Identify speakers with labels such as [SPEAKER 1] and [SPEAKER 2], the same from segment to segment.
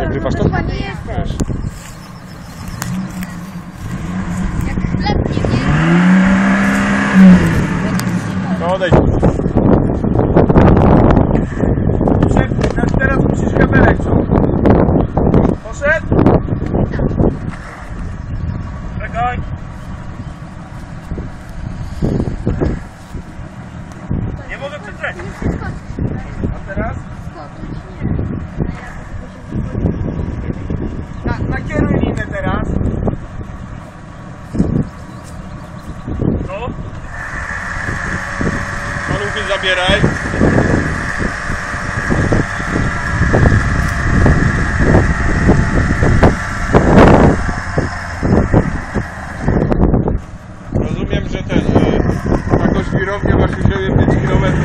[SPEAKER 1] Nagrywasz to?
[SPEAKER 2] Chyba nie jesteś. Jak sklep nie wie.
[SPEAKER 1] No odejdź.
[SPEAKER 3] Teraz musisz kabelek ciągnąć. Poszedł? Czekaj. Nie mogę przetrzeć. A teraz? Nakieruj linę teraz. No.
[SPEAKER 1] Paluchy zabieraj. Rozumiem, że taką żwirownię masz u siebie 5 km.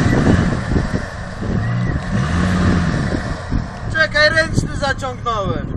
[SPEAKER 3] Czekaj, ręczny zaciągnąłem.